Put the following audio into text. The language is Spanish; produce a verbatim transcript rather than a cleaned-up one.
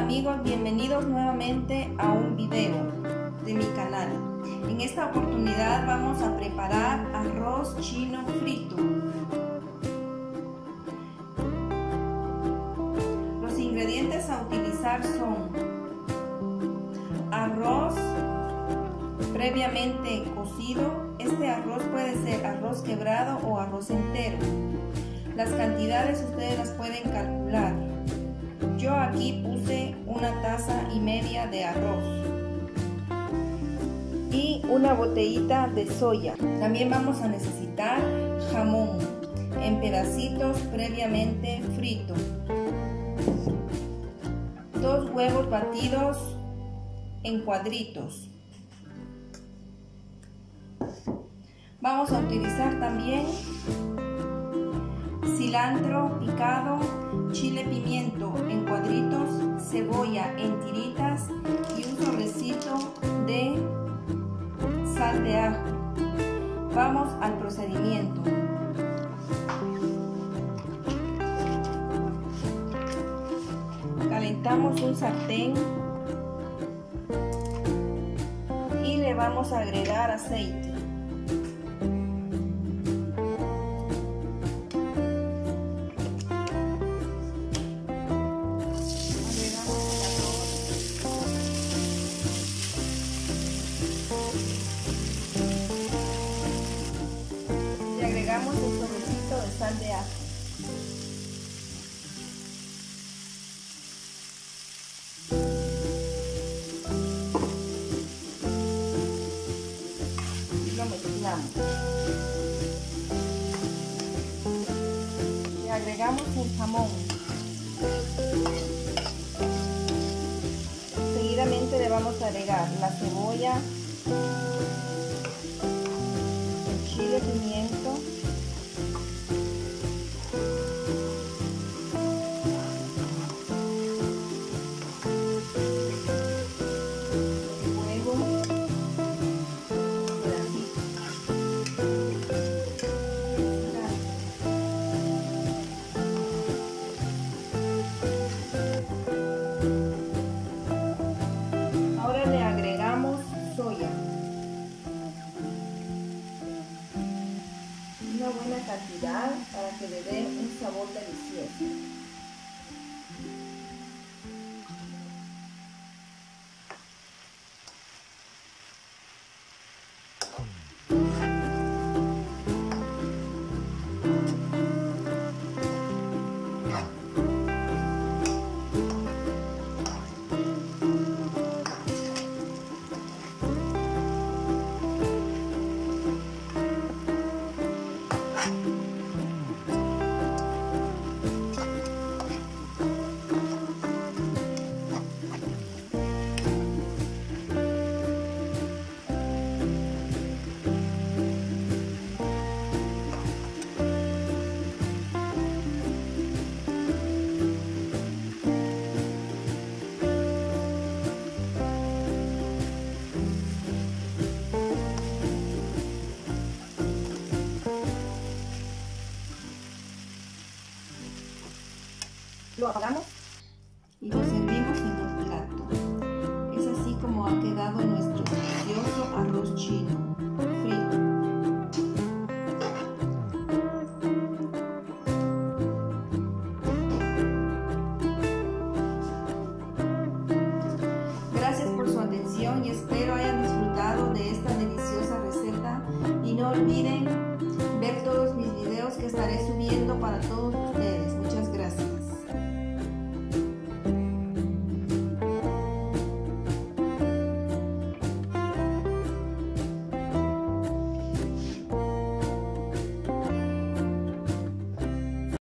Amigos, bienvenidos nuevamente a un video de mi canal. En esta oportunidad vamos a preparar arroz chino frito. Los ingredientes a utilizar son arroz previamente cocido. Este arroz puede ser arroz quebrado o arroz entero. Las cantidades ustedes las pueden calcular. Yo aquí puse una taza y media de arroz y una botellita de soya. También vamos a necesitar jamón en pedacitos previamente frito, dos huevos batidos en cuadritos. Vamos a utilizar también cilantro picado, chile pimiento en cuadritos, cebolla en tiritas y un sobrecito de sal de ajo. Vamos al procedimiento. Calentamos un sartén y le vamos a agregar aceite. Le agregamos un sobrecito de sal de ajo. Y lo mezclamos. Le agregamos el jamón. Seguidamente le vamos a agregar la cebolla, el chile pimiento, el huevo, pedacitos, ahora le agregamos soya, una buena cantidad para que le dé un sabor delicioso. Lo apagamos y lo servimos en un plato. Es así como ha quedado nuestro delicioso arroz chino.